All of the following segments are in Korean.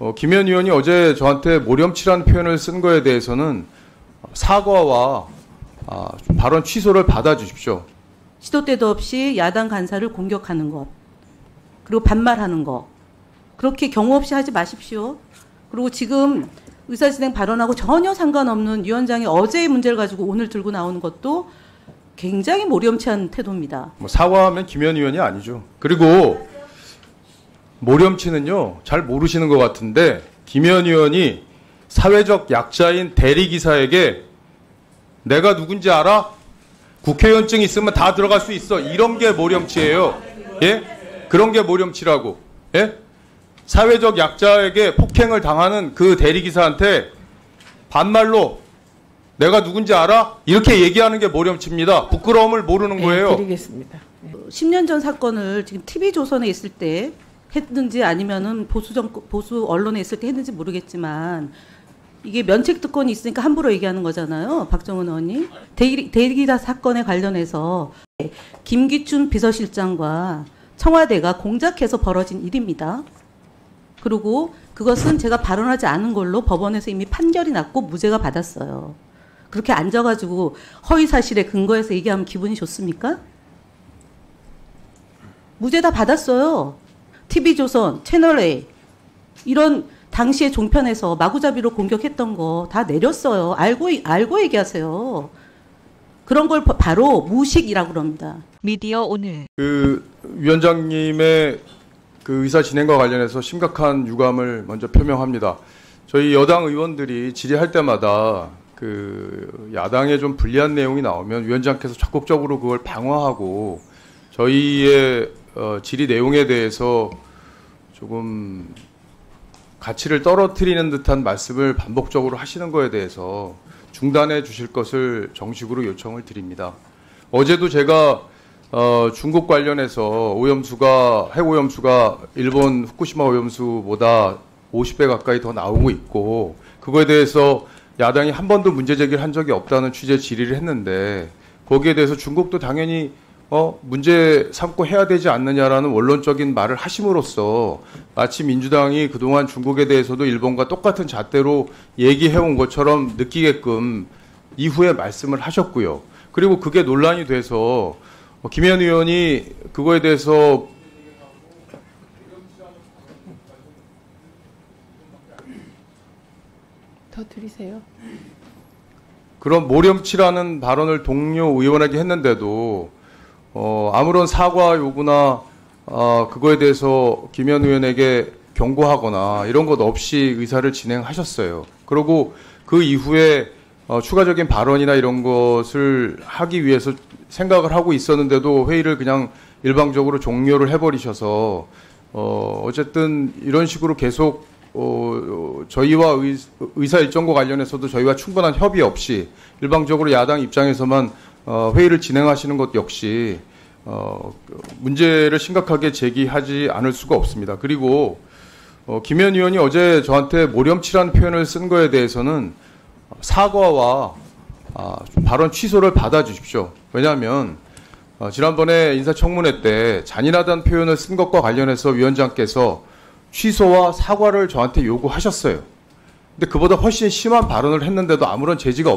김현 의원이 어제 저한테 모렴치라는 표현을 쓴 거에 대해서는 사과와 발언 취소를 받아주십시오. 시도 때도 없이 야당 간사를 공격하는 것, 그리고 반말하는 것, 그렇게 경우 없이 하지 마십시오. 그리고 지금 의사진행 발언하고 전혀 상관없는 위원장이 어제의 문제를 가지고 오늘 들고 나오는 것도 굉장히 모렴치한 태도입니다. 사과하면 김현 의원이 아니죠. 그리고 모렴치는요, 잘 모르시는 것 같은데 김현 의원이 사회적 약자인 대리기사에게 내가 누군지 알아? 국회의원증 있으면 다 들어갈 수 있어. 이런 게 모렴치예요. 예? 그런 게 모렴치라고. 예? 사회적 약자에게 폭행을 당하는 그 대리기사한테 반말로 내가 누군지 알아? 이렇게 얘기하는 게 모렴치입니다. 부끄러움을 모르는 거예요. 네, 드리겠습니다. 10년 전 사건을 지금 TV조선에 있을 때 했는지 아니면은 보수 언론에 있을 때 했는지 모르겠지만 이게 면책특권이 있으니까 함부로 얘기하는 거잖아요. 박정은 의원님. 대리기사 사건에 관련해서 김기춘 비서실장과 청와대가 공작해서 벌어진 일입니다. 그리고 그것은 제가 발언하지 않은 걸로 법원에서 이미 판결이 났고 무죄가 받았어요. 그렇게 앉아가지고 허위사실에 근거해서 얘기하면 기분이 좋습니까? 무죄 다 받았어요. TV조선, 채널A 이런 당시에 종편에서 마구잡이로 공격했던 거 다 내렸어요. 알고 얘기하세요. 그런 걸 바로 무식이라고 그럽니다. 미디어 오늘. 위원장님의 그 의사 진행과 관련해서 심각한 유감을 먼저 표명합니다. 저희 여당 의원들이 질의할 때마다 그 야당에 좀 불리한 내용이 나오면 위원장께서 적극적으로 그걸 방어하고 저희의 질의 내용에 대해서 조금 가치를 떨어뜨리는 듯한 말씀을 반복적으로 하시는 거에 대해서 중단해 주실 것을 정식으로 요청을 드립니다. 어제도 제가 중국 관련해서 핵오염수가 일본 후쿠시마 오염수보다 50배 가까이 더 나오고 있고 그거에 대해서 야당이 한 번도 문제 제기를 한 적이 없다는 취지의 질의를 했는데 거기에 대해서 중국도 당연히 문제 삼고 해야 되지 않느냐라는 원론적인 말을 하심으로써 마치 민주당이 그동안 중국에 대해서도 일본과 똑같은 잣대로 얘기해온 것처럼 느끼게끔 이후에 말씀을 하셨고요. 그리고 그게 논란이 돼서 김현 의원이 그거에 대해서 더 드리세요. 그런 모렴치라는 발언을 동료 의원에게 했는데도 아무런 사과 요구나 그거에 대해서 김현 의원에게 경고하거나 이런 것 없이 의사를 진행하셨어요. 그리고 그 이후에 추가적인 발언이나 이런 것을 하기 위해서 생각을 하고 있었는데도 회의를 그냥 일방적으로 종료를 해버리셔서 어쨌든 이런 식으로 계속 저희와 의사 일정과 관련해서도 저희와 충분한 협의 없이 일방적으로 야당 입장에서만 회의를 진행하시는 것 역시 문제를 심각하게 제기하지 않을 수가 없습니다. 그리고 김현 의원이 어제 저한테 모렴치라는 표현을 쓴 거에 대해서는 사과와 발언 취소를 받아주십시오. 왜냐하면 지난번에 인사청문회 때 잔인하다는 표현을 쓴 것과 관련해서 위원장께서 취소와 사과를 저한테 요구하셨어요. 근데 그보다 훨씬 심한 발언을 했는데도 아무런 제지가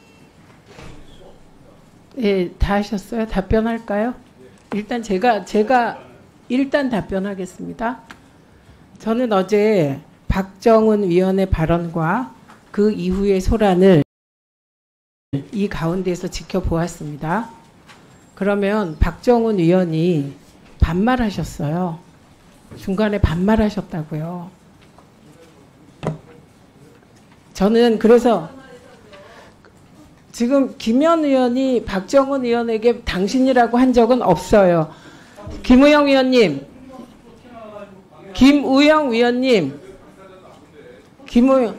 예, 다 하셨어요? 답변할까요? 일단 제가 일단 답변하겠습니다. 저는 어제 박정은 위원의 발언과 그 이후의 소란을 이 가운데에서 지켜보았습니다. 그러면 박정은 위원이 반말하셨어요. 중간에 반말하셨다고요. 저는 그래서 지금 김현 의원이 박정은 의원에게 당신이라고 한 적은 없어요. 김우영 위원님, 김우영 위원님, 김우영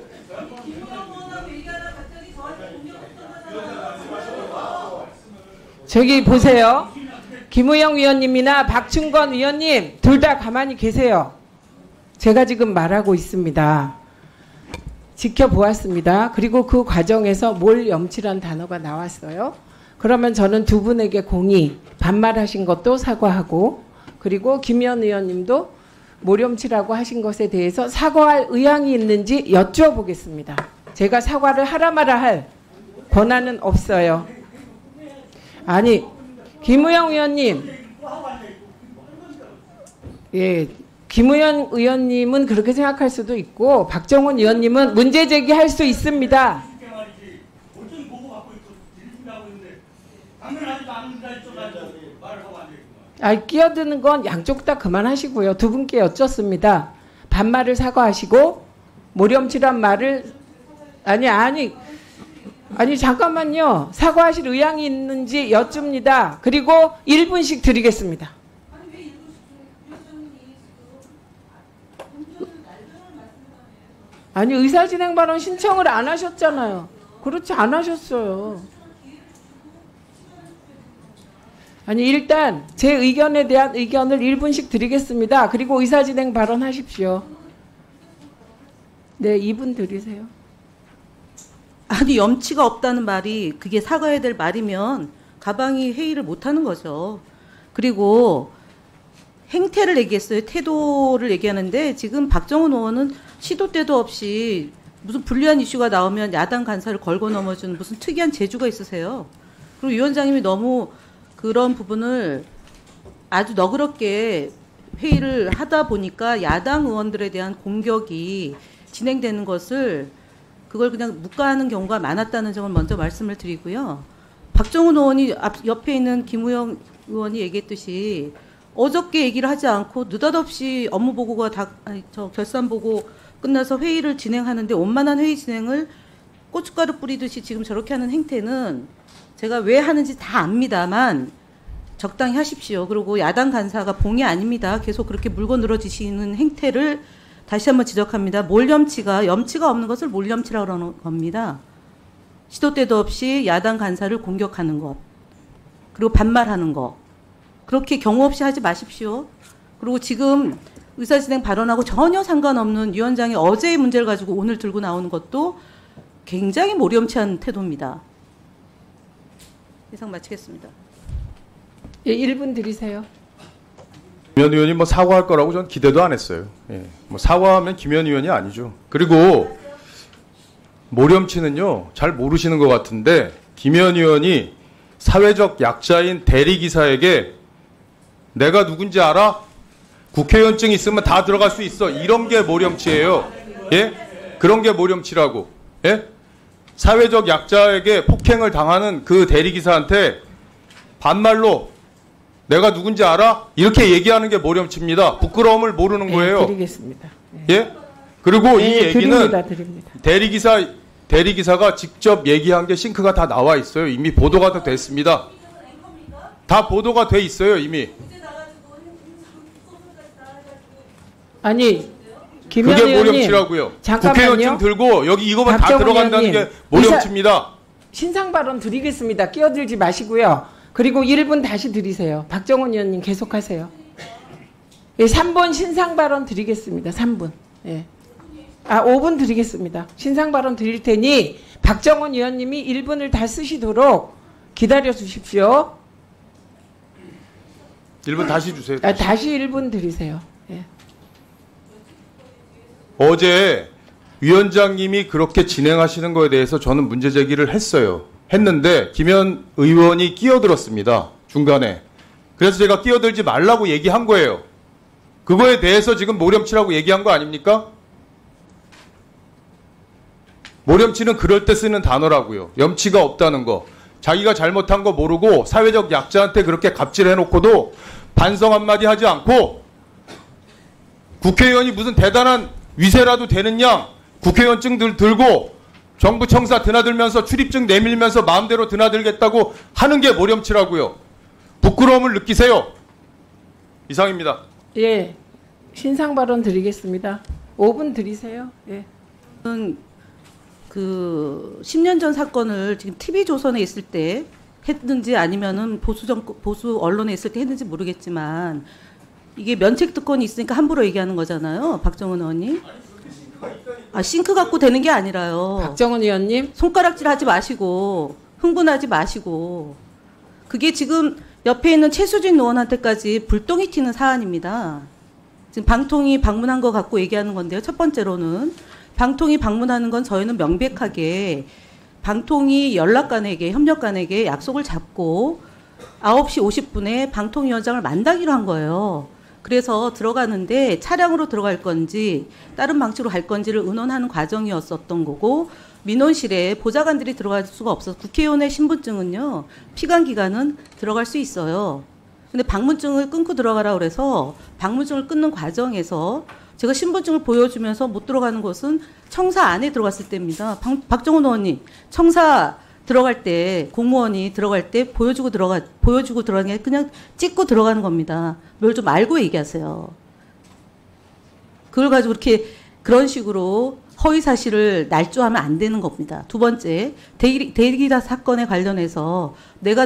저기 보세요. 김우영 위원님이나 박충건 위원님 둘 다 가만히 계세요. 제가 지금 말하고 있습니다. 지켜보았습니다. 그리고 그 과정에서 몰염치란 단어가 나왔어요. 그러면 저는 두 분에게 공의 반말하신 것도 사과하고 그리고 김현 의원님도 모렴치라고 하신 것에 대해서 사과할 의향이 있는지 여쭤보겠습니다. 제가 사과를 하라 마라 할 권한은 없어요. 아니, 김우영 의원님, 예, 김우영 의원님은 그렇게 생각할 수도 있고 박정훈 의원님은 문제 제기할 수 있습니다. 끼어드는 건 양쪽 다 그만하시고요. 두 분께 여쭙습니다. 반말을 사과하시고 모렴치란 말을 아니 잠깐만요. 사과하실 의향이 있는지 여쭙니다. 그리고 1분씩 드리겠습니다. 아니 의사진행 발언 신청을 안 하셨잖아요. 그렇지 안 하셨어요. 아니 일단 제 의견에 대한 의견을 1분씩 드리겠습니다. 그리고 의사진행 발언하십시오. 네, 2분 드리세요. 아니 염치가 없다는 말이 그게 사과해야 될 말이면 가방이 회의를 못하는 거죠. 그리고 행태를 얘기했어요. 태도를 얘기하는데 지금 박정훈 의원은 시도 때도 없이 무슨 불리한 이슈가 나오면 야당 간사를 걸고 넘어주는 무슨 특이한 재주가 있으세요. 그리고 위원장님이 너무 그런 부분을 아주 너그럽게 회의를 하다 보니까 야당 의원들에 대한 공격이 진행되는 것을 그걸 그냥 묵과하는 경우가 많았다는 점을 먼저 말씀을 드리고요. 박정훈 의원이 옆에 있는 김우영 의원이 얘기했듯이 어저께 얘기를 하지 않고 느닷없이 업무 보고가 결산 보고 끝나서 회의를 진행하는데 원만한 회의 진행을 고춧가루 뿌리듯이 지금 저렇게 하는 행태는 제가 왜 하는지 다 압니다만 적당히 하십시오. 그리고 야당 간사가 봉이 아닙니다. 계속 그렇게 물고 늘어지시는 행태를 다시 한번 지적합니다. 몰염치가 없는 것을 몰염치라고 그러는 겁니다. 시도 때도 없이 야당 간사를 공격하는 것, 그리고 반말하는 것, 그렇게 경우 없이 하지 마십시오. 그리고 지금 의사진행 발언하고 전혀 상관없는 위원장이 어제의 문제를 가지고 오늘 들고 나오는 것도 굉장히 모렴치한 태도입니다. 이상 마치겠습니다. 예, 1분 드리세요. 김현 의원이 뭐 사과할 거라고 저는 기대도 안 했어요. 예, 뭐 사과하면 김현 의원이 아니죠. 그리고 모렴치는요, 잘 모르시는 것 같은데 김현 의원이 사회적 약자인 대리기사에게 내가 누군지 알아? 국회의원증 있으면 다 들어갈 수 있어. 이런 게 모렴치예요. 예? 그런 게 모렴치라고. 예? 사회적 약자에게 폭행을 당하는 그 대리기사한테 반말로 내가 누군지 알아? 이렇게 얘기하는 게 모렴치입니다. 부끄러움을 모르는 거예요. 네, 드리겠습니다. 네. 예? 그리고 이 얘기는 드립니다. 대리기사가 직접 얘기한 게 싱크가 다 나와 있어요. 이미 보도가 다 됐습니다. 다 보도가 돼 있어요, 이미. 아니, 김현 그게 의원님, 모렴치라고요. 잠깐만요. 국회의원증 들고 여기 이거만 다 들어간다는 게 모렴치입니다. 신상 발언 드리겠습니다. 끼어들지 마시고요. 그리고 1분 다시 드리세요. 박정훈 의원님 계속하세요. 예, 3분 신상 발언 드리겠습니다. 3분. 예. 5분 드리겠습니다. 신상 발언 드릴 테니 박정훈 의원님이 1분을 다 쓰시도록 기다려 주십시오. 1분 다시 주세요. 다시 1분 드리세요. 예. 어제 위원장님이 그렇게 진행하시는 거에 대해서 저는 문제 제기를 했는데 김현 의원이 끼어들었습니다. 중간에. 그래서 제가 끼어들지 말라고 얘기한 거예요. 그거에 대해서 지금 모렴치라고 얘기한 거 아닙니까? 모렴치는 그럴 때 쓰는 단어라고요. 염치가 없다는 거. 자기가 잘못한 거 모르고 사회적 약자한테 그렇게 갑질해놓고도 반성 한마디 하지 않고 국회의원이 무슨 대단한 위세라도 되는 양 국회의원증 들고 정부 청사 드나들면서 출입증 내밀면서 마음대로 드나들겠다고 하는 게 모렴치라고요. 부끄러움을 느끼세요. 이상입니다. 예, 신상 발언 드리겠습니다. 5분 드리세요. 예. 그 10년 전 사건을 지금 TV조선에 있을 때 했는지 아니면은 보수 언론에 있을 때 했는지 모르겠지만 이게 면책특권이 있으니까 함부로 얘기하는 거잖아요. 박정훈 의원님. 싱크 갖고 되는 게 아니라요. 박정훈 의원님. 손가락질 하지 마시고 흥분하지 마시고 그게 지금 옆에 있는 최수진 의원한테까지 불똥이 튀는 사안입니다. 지금 방통위 방문한 거 갖고 얘기하는 건데요. 첫 번째로는 방통위 방문하는 건 저희는 명백하게 방통위 연락관에게 협력관에게 약속을 잡고 9시 50분에 방통위원장을 만나기로 한 거예요. 그래서 들어가는데 차량으로 들어갈 건지 다른 방식으로 갈 건지를 의논하는 과정이었었던 거고, 민원실에 보좌관들이 들어갈 수가 없어서 국회의원의 신분증은요, 피감 기간은 들어갈 수 있어요. 근데 방문증을 끊고 들어가라 그래서 방문증을 끊는 과정에서 제가 신분증을 보여주면서 못 들어가는 곳은 청사 안에 들어갔을 때입니다. 박정훈 의원님, 청사 들어갈 때, 공무원이 들어갈 때 보여주고 들어가는 게 그냥 찍고 들어가는 겁니다. 뭘 좀 알고 얘기하세요. 그걸 가지고 이렇게 그런 식으로 허위 사실을 날조하면 안 되는 겁니다. 두 번째, 대리기사 사건에 관련해서 내가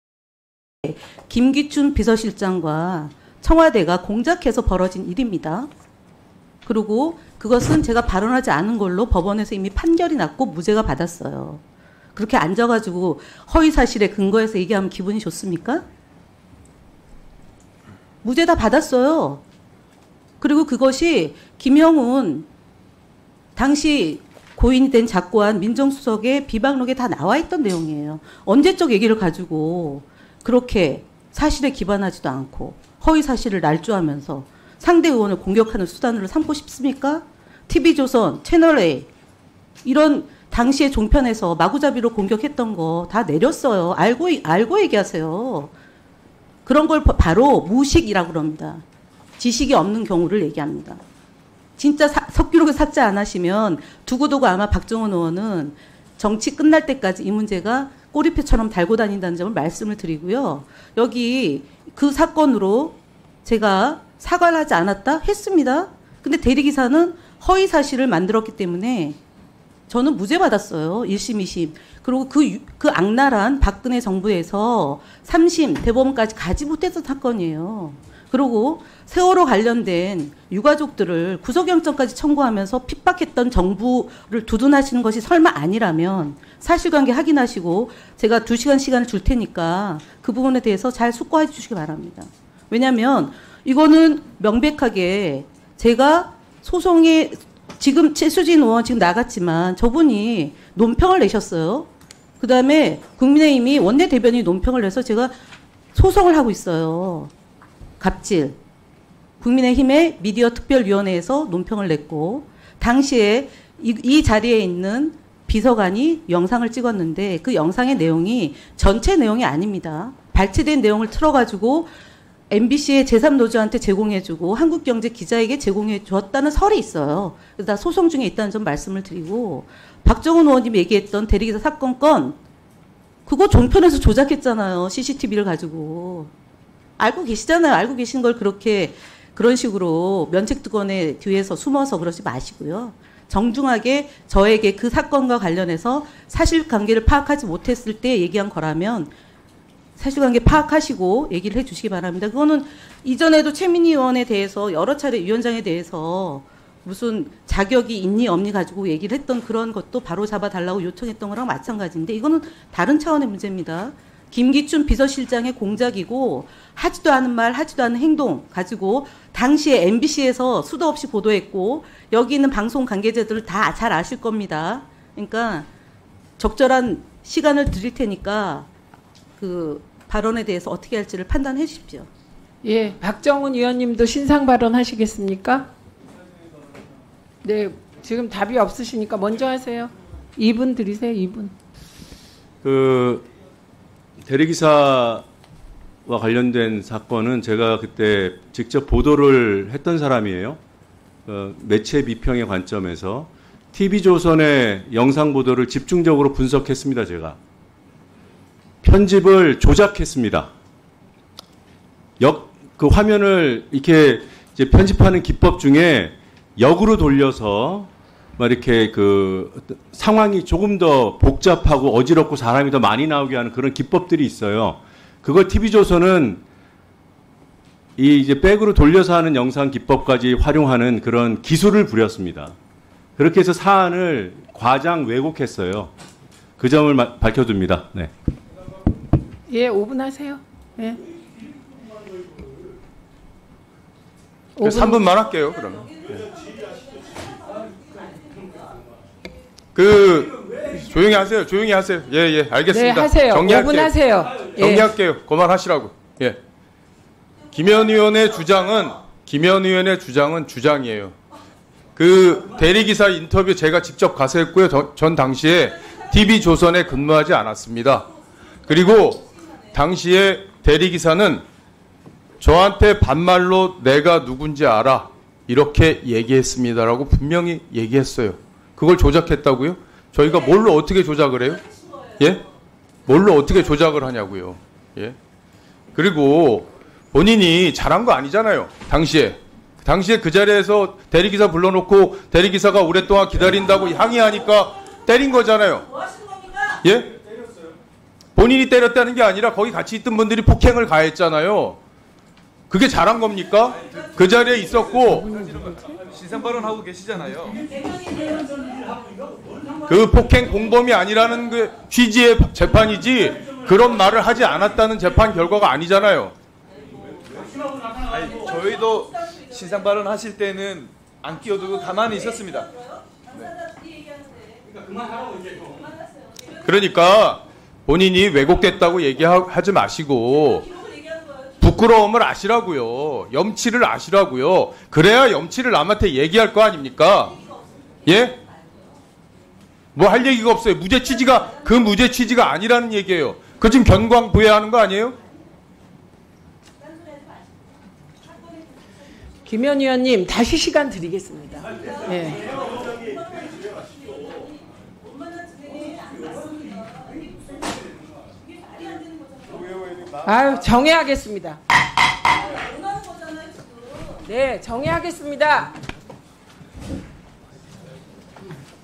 김기춘 비서실장과 청와대가 공작해서 벌어진 일입니다. 그리고 그것은 제가 발언하지 않은 걸로 법원에서 이미 판결이 났고 무죄가 받았어요. 그렇게 앉아가지고 허위 사실에 근거해서 얘기하면 기분이 좋습니까? 무죄 다 받았어요. 그리고 그것이 김영훈 당시 고인이 된 작고한 민정수석의 비방록에 다 나와 있던 내용이에요. 언제적 얘기를 가지고 그렇게 사실에 기반하지도 않고 허위 사실을 날조하면서 상대 의원을 공격하는 수단으로 삼고 싶습니까? TV조선, 채널A 이런 당시에 종편에서 마구잡이로 공격했던 거 다 내렸어요. 알고 얘기하세요. 그런 걸 바로 무식이라고 그럽니다. 지식이 없는 경우를 얘기합니다. 진짜 석기록을 삭제 안 하시면 두고두고 아마 박정훈 의원은 정치 끝날 때까지 이 문제가 꼬리표처럼 달고 다닌다는 점을 말씀을 드리고요. 여기 그 사건으로 제가 사과를 하지 않았다? 했습니다. 근데 대리기사는 허위 사실을 만들었기 때문에 저는 무죄 받았어요. 1심, 2심. 그리고 그 악랄한 박근혜 정부에서 3심, 대법원까지 가지 못했던 사건이에요. 그리고 세월호 관련된 유가족들을 구속영장까지 청구하면서 핍박했던 정부를 두둔하시는 것이 설마 아니라면 사실관계 확인하시고 제가 2시간 시간을 줄 테니까 그 부분에 대해서 잘 숙고해 주시기 바랍니다. 왜냐하면 이거는 명백하게 제가 소송에 지금 최수진 의원 지금 나갔지만 저분이 논평을 내셨어요. 그다음에 국민의힘이 원내대변인이 논평을 내서 제가 소송을 하고 있어요. 갑질. 국민의힘의 미디어 특별위원회에서 논평을 냈고 당시에 이 자리에 있는 비서관이 영상을 찍었는데 그 영상의 내용이 전체 내용이 아닙니다. 발췌된 내용을 틀어가지고 MBC의 제3노조한테 제공해주고 한국경제 기자에게 제공해 주었다는 설이 있어요. 그래서 다 소송 중에 있다는 점 말씀을 드리고 박정훈 의원님이 얘기했던 대리기사 사건 건 그거 종편에서 조작했잖아요. CCTV를 가지고. 알고 계시잖아요. 알고 계신 걸 그런 식으로 면책특권의 뒤에서 숨어서 그러지 마시고요. 정중하게 저에게 그 사건과 관련해서 사실관계를 파악하지 못했을 때 얘기한 거라면 사실관계 파악하시고 얘기를 해주시기 바랍니다. 그거는 이전에도 최민희 의원에 대해서 여러 차례 위원장에 대해서 무슨 자격이 있니 없니 가지고 얘기를 했던 그런 것도 바로 잡아달라고 요청했던 거랑 마찬가지인데 이거는 다른 차원의 문제입니다. 김기춘 비서실장의 공작이고 하지도 않은 말 하지도 않은 행동 가지고 당시에 MBC에서 수도 없이 보도했고 여기 있는 방송 관계자들 다 잘 아실 겁니다. 그러니까 적절한 시간을 드릴 테니까 그 발언에 대해서 어떻게 할지를 판단해 주십시오. 예, 박정훈 의원님도 신상 발언 하시겠습니까? 네, 지금 답이 없으시니까 먼저 하세요. 2분 드리세요. 2분. 그 대리기사와 관련된 사건은 제가 그때 직접 보도를 했던 사람이에요. 매체 비평의 관점에서 TV조선의 영상 보도를 집중적으로 분석했습니다. 제가 편집을 조작했습니다. 그 화면을 이렇게 이제 편집하는 기법 중에 역으로 돌려서 막 이렇게 그 상황이 조금 더 복잡하고 어지럽고 사람이 더 많이 나오게 하는 그런 기법들이 있어요. 그걸 TV조선은 이 이제 백으로 돌려서 하는 영상 기법까지 활용하는 그런 기술을 부렸습니다. 그렇게 해서 사안을 과장 왜곡했어요. 그 점을 밝혀둡니다. 네. 예, 5분 하세요. 예. 5분. 3분만 할게요, 그러면. 조용히 하세요. 조용히 하세요. 예, 예, 알겠습니다. 네, 하세요. 정리할게요. 5분 하세요. 예. 정리할게요. 그만하시라고. 예. 김현 의원의 주장은 주장이에요. 그 대리기사 인터뷰 제가 직접 가서 했고요. 전 당시에 TV조선에 근무하지 않았습니다. 그리고 당시에 대리기사는 저한테 반말로 내가 누군지 알아 이렇게 얘기했습니다라고 분명히 얘기했어요. 그걸 조작했다고요? 저희가 뭘로 어떻게 조작을 해요? 예? 뭘로 어떻게 조작을 하냐고요? 예? 그리고 본인이 잘한 거 아니잖아요. 당시에 그 자리에서 대리기사 불러놓고 대리기사가 오랫동안 기다린다고 항의하니까 때린 거잖아요. 예? 본인이 때렸다는 게 아니라 거기 같이 있던 분들이 폭행을 가했잖아요. 그게 잘한 겁니까? 그 자리에 있었고 신상 발언하고 계시잖아요. 그 폭행 공범이 아니라는 그 취지의 재판이지 그런 말을 하지 않았다는 재판 결과가 아니잖아요. 아니, 저희도 신상 발언 하실 때는 안 끼어들고 가만히 있었습니다. 그러니까 본인이 왜곡됐다고 얘기하지 마시고 부끄러움을 아시라고요. 염치를 아시라고요. 그래야 염치를 남한테 얘기할 거 아닙니까? 예? 뭐 할 얘기가 없어요. 무죄 취지가 아니라는 얘기예요. 그 지금 견광부회하는 거 아니에요? 김현 의원님 다시 시간 드리겠습니다. 예. 아유, 정해하겠습니다. 네, 정해하겠습니다.